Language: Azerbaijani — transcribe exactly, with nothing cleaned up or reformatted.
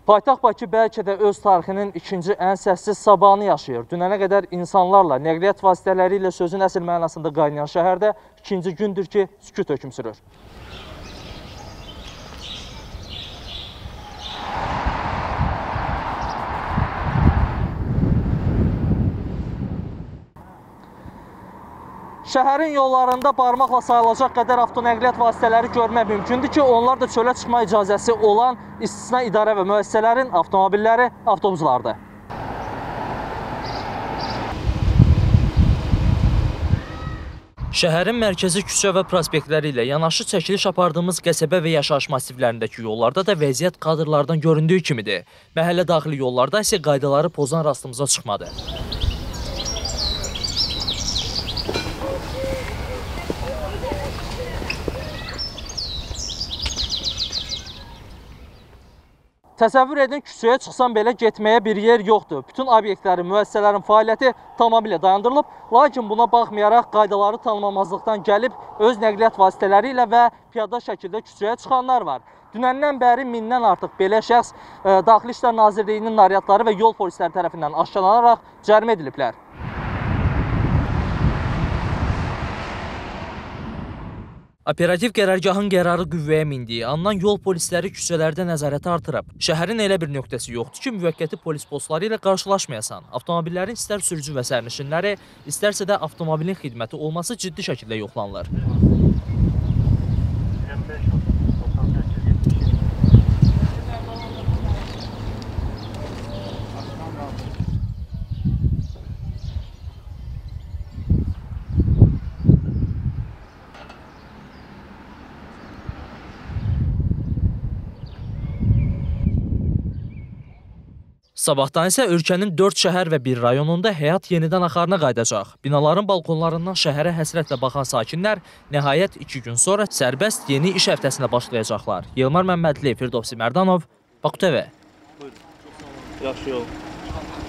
Paytaxt Bakı bəlkə də öz tarixinin ikinci ən səssiz sabahını yaşayır. Dünənə qədər insanlarla, nəqliyyat vasitələri ilə sözün əsl mənasında qaynayan şəhərdə ikinci gündür ki, sükut hökm sürür. Şəhərin yollarında barmaqla sayılacaq qədər avtonəqliyyat vasitələri görmək mümkündür ki, onlar da çölə çıxma icazəsi olan istisna idarə və müəssisələrin avtomobilləri, avtobuslardır. Şəhərin mərkəzi küçə və prospektləri ilə yanaşı çəkiliş apardığımız qəsəbə və yaşayış massivlərindəki yollarda da vəziyyət kadrlardan göründüyü kimidir. Məhəllə daxili yollarda isə qaydaları pozan rastımıza çıxmadı. Təsəvvür edin, küçəyə çıxsam belə getməyə bir yer yoxdur. Bütün obyektlərin, müəssisələrin fəaliyyəti tamamilə dayandırılıb. Lakin buna baxmayaraq qaydaları tanımamazlıqdan gəlib öz nəqliyyat vasitələri ilə və piyada şəkildə küçəyə çıxanlar var. Dünəndən bəri mindən artıq belə şəxs e, Daxili İşlər Nazirliyinin naryadları və yol polisləri tərəfindən aşkarlanaraq cərimə ediliblər. Operativ qərargahın qərarı qüvvəyə mindiyi andan yol polisləri küçələrdə nəzarəti artırıb. Şəhərin elə bir nöqtəsi yoxdur ki, müvəqqəti polis postları ilə qarşılaşmayasan. Avtomobillərin istər sürücü və sərnişinləri, istərsə də avtomobilin xidməti olması ciddi şəkildə yoxlanılır. Sabahdan isə ölkənin dörd şəhər və bir rayonunda həyat yenidən axarına qaydacaq. Binaların balkonlarından şəhərə həsrətlə baxan sakinlər nəhayət iki gün sonra sərbəst yeni iş həftəsinə başlayacaqlar. Yılmar Məmmədli, Firdovsi Mərdanov, Baku T V. Buyurun, çox sağ olun. Yaxşı yol.